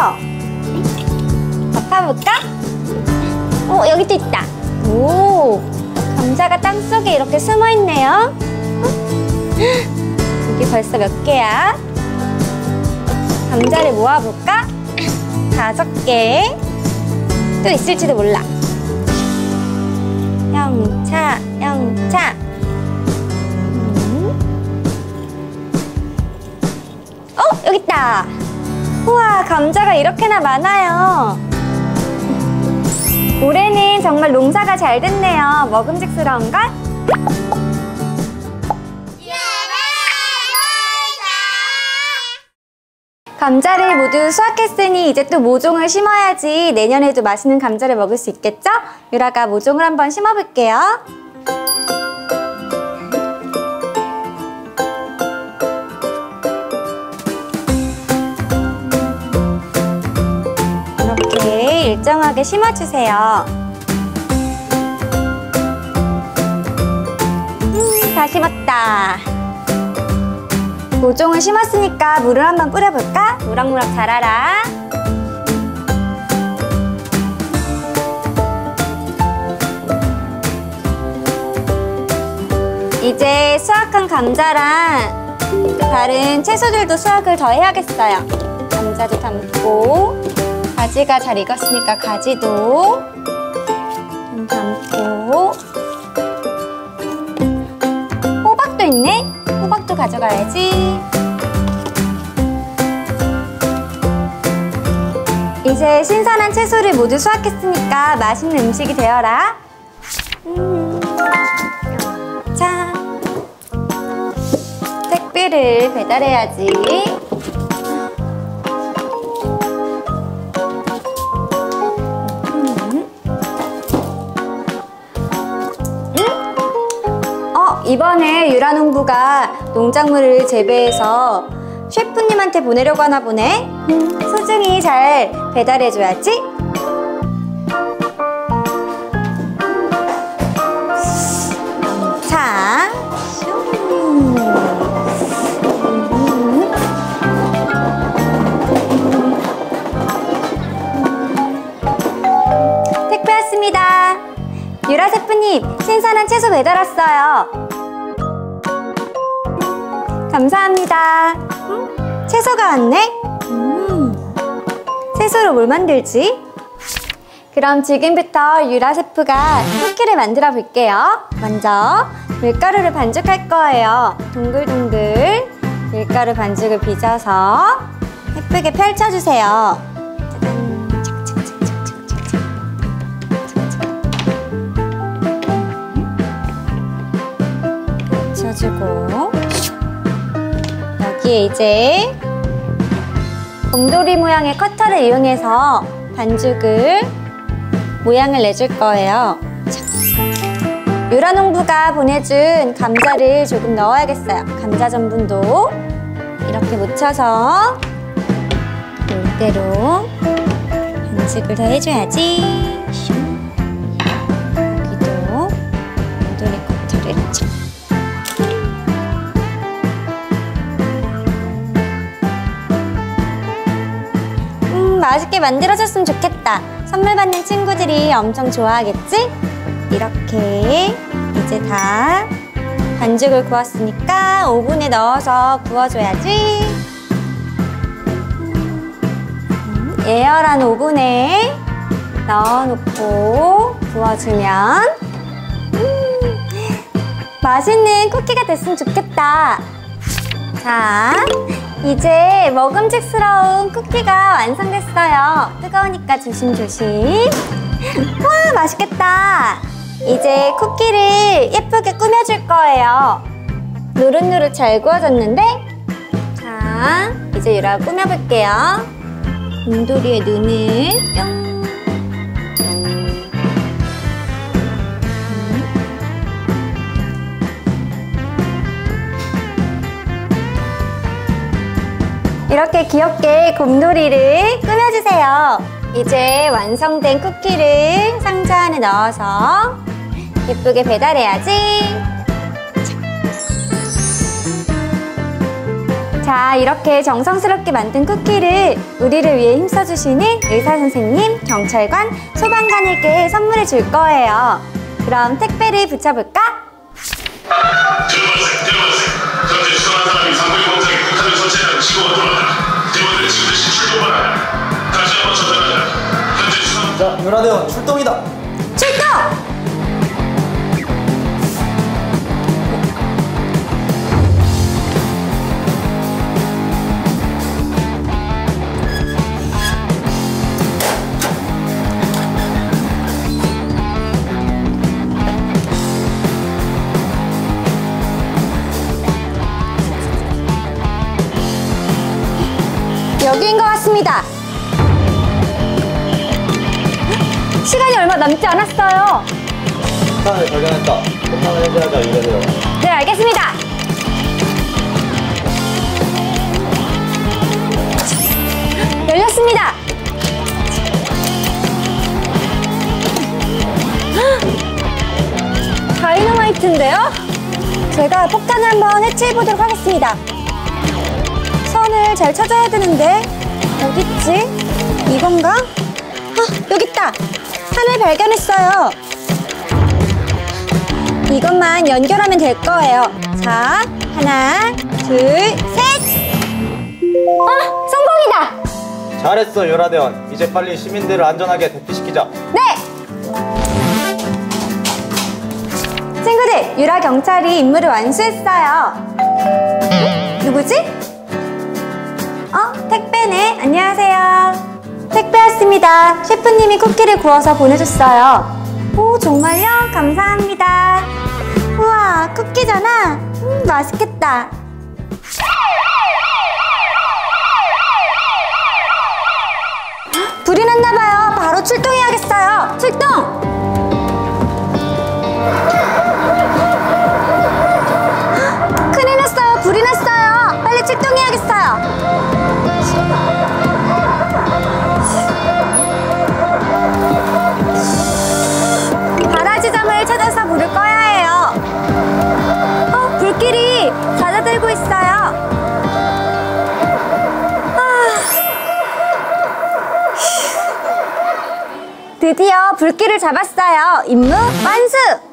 덮어볼까? 여기도 있다. 오, 감자가 땅속에 이렇게 숨어있네요. 여기 벌써 몇 개야? 감자를 모아볼까? 5개. 또 있을지도 몰라. 영차, 영차. 여기 있다. 우와, 감자가 이렇게나 많아요. 올해는 정말 농사가 잘 됐네요. 먹음직스러운걸? 감자를 모두 수확했으니 이제 또 모종을 심어야지 내년에도 맛있는 감자를 먹을 수 있겠죠? 유라가 모종을 한번 심어볼게요. 이렇게 일정하게 심어주세요. 다 심었다. 모종을 심었으니까 물을 한번 뿌려볼까? 무럭무럭 자라라. 이제 수확한 감자랑 다른 채소들도 수확을 더 해야겠어요. 감자도 담고, 가지가 잘 익었으니까 가지도 좀 담고, 호박도 있네? 호박도 가져가야지. 이제 신선한 채소를 모두 수확했으니까 맛있는 음식이 되어라. 자, 택배를 배달해야지. 이번에 유라농부가 농작물을 재배해서 셰프님한테 보내려고 하나 보네. 소중히 잘 배달해줘야지. 자, 택배 왔습니다. 유라 셰프님, 신선한 채소 배달 왔어요. 감사합니다. 채소가 왔네? 채소로 뭘 만들지? 그럼 지금부터 유라 셰프가 쿠키를 만들어 볼게요. 먼저 밀가루를 반죽할 거예요. 동글동글 밀가루 반죽을 빚어서 예쁘게 펼쳐주세요. 펼쳐주고, 여기에 이제 곰돌이 모양의 커터를 이용해서 반죽을 모양을 내줄 거예요. 유라농부가 보내준 감자를 조금 넣어야겠어요. 감자 전분도 이렇게 묻혀서 이대로 반죽을 더 해줘야지. 여기도 곰돌이 커터를 쳐. 맛있게 만들어졌으면 좋겠다. 선물 받는 친구들이 엄청 좋아하겠지? 이렇게 이제 다 반죽을 구웠으니까 오븐에 넣어서 구워줘야지. 예열한 오븐에 넣어놓고 구워주면 맛있는 쿠키가 됐으면 좋겠다. 자, 이제 먹음직스러운 쿠키가 완성됐어요. 뜨거우니까 조심조심. 와, 맛있겠다. 이제 쿠키를 예쁘게 꾸며줄 거예요. 노릇노릇 잘 구워졌는데? 자, 이제 유라 꾸며볼게요. 곰돌이의 눈을 뿅. 이렇게 귀엽게 곰돌이를 꾸며주세요. 이제 완성된 쿠키를 상자 안에 넣어서 예쁘게 배달해야지. 자, 이렇게 정성스럽게 만든 쿠키를 우리를 위해 힘써주시는 의사선생님, 경찰관, 소방관에게 선물해 줄 거예요. 그럼 택배를 붙여볼까? 대원생. 현재 수상한 사람이 상부의 공장에 폭탄을 설치하는 지구가 돌아간다. 대원들 지금 즉시 출동하라. 다시 한번 전달하자. 현재 수상. 자, 유라대원 출동이다. 출동! 여기인 것 같습니다. 시간이 얼마 남지 않았어요. 폭탄을 발견했다. 폭탄을 해제하자, 유라대원. 네, 알겠습니다. 열렸습니다. 다이너마이트인데요? 제가 폭탄을 한번 해체해보도록 하겠습니다. 선을 잘 찾아야 되는데 어딨지? 이건가? 여기 있다! 산을 발견했어요. 이것만 연결하면 될 거예요. 자, 하나, 둘, 셋! 성공이다! 잘했어, 유라대원. 이제 빨리 시민들을 안전하게 대피시키자. 네! 친구들, 유라 경찰이 임무를 완수했어요. 누구지? 택배네. 안녕하세요. 택배 왔습니다. 셰프님이 쿠키를 구워서 보내줬어요. 오, 정말요? 감사합니다. 우와, 쿠키잖아. 맛있겠다. 불이 났나봐요. 바로 출동해야겠어요. 출동! 큰일 났어요. 불이 났어요. 빨리 출동해야겠어요. 발화지점을 찾아서 불을 꺼야 해요. 불길이 잦아들고 있어요. 드디어 불길을 잡았어요. 임무 완수!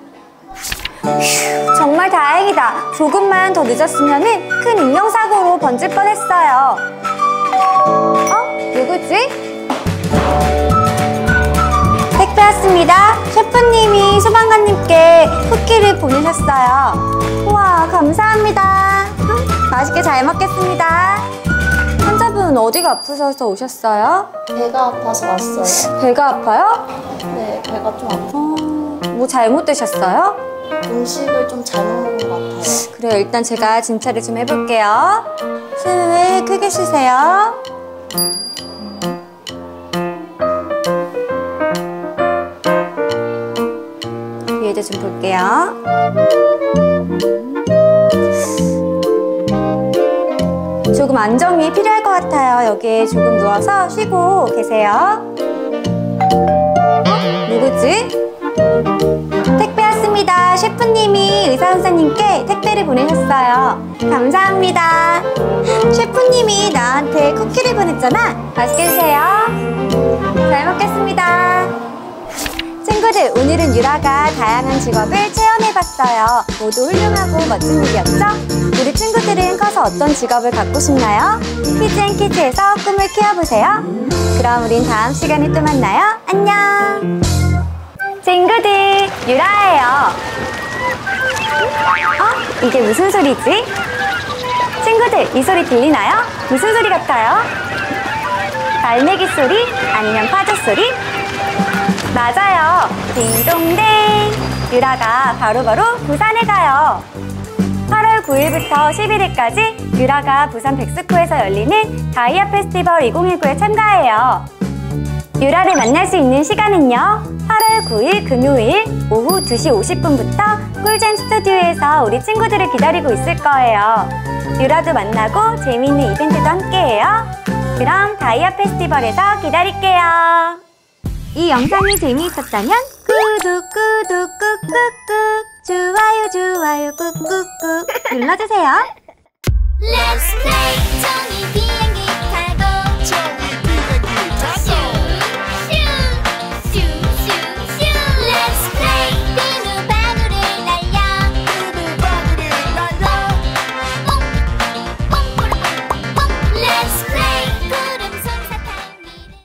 정말 다행이다. 조금만 더 늦었으면 큰 인명사고로 번질 뻔했어요. 누구지? 택배 왔습니다. 셰프님이 소방관님께 쿠키를 보내셨어요. 우와, 감사합니다. 맛있게 잘 먹겠습니다. 환자분 어디가 아프셔서 오셨어요? 배가 아파서 왔어요. 배가 아파요? 네, 배가 좀 아파요. 뭐 잘못 드셨어요? 음식을 좀 잘못 먹은 것 같아요. 그래요, 일단 제가 진찰을 좀 해볼게요. 숨을 크게 쉬세요. 뒤에도 좀 볼게요. 조금 안정이 필요할 것 같아요. 여기에 조금 누워서 쉬고 계세요. 누구지? 택배 왔습니다. 셰프님이 의사선생님께 택배를 보내셨어요. 감사합니다. 셰프님이 나한테 쿠키를 보냈잖아. 맛있게 드세요. 잘 먹겠습니다. 친구들, 오늘은 유라가 다양한 직업을 체험해봤어요. 모두 훌륭하고 멋진 일이었죠? 우리 친구들은 커서 어떤 직업을 갖고 싶나요? 퀴즈앤키즈에서 꿈을 키워보세요. 그럼 우린 다음 시간에 또 만나요. 안녕! 친구들, 유라예요. 이게 무슨 소리지? 친구들, 이 소리 들리나요? 무슨 소리 같아요? 갈매기 소리? 아니면 파도 소리? 맞아요. 딩동댕. 유라가 바로바로 부산에 가요. 8월 9일부터 11일까지 유라가 부산 백스코에서 열리는 다이아 페스티벌 2019에 참가해요. 유라를 만날 수 있는 시간은요, 8월 9일 금요일 오후 2시 50분부터 꿀잼 스튜디오에서 우리 친구들을 기다리고 있을 거예요. 유라도 만나고 재미있는 이벤트도 함께해요. 그럼 다이아 페스티벌에서 기다릴게요. 이 영상이 재미있었다면 구독 꾹꾹꾹, 좋아요 꾹꾹꾹 눌러주세요. Let's play. 정의 비행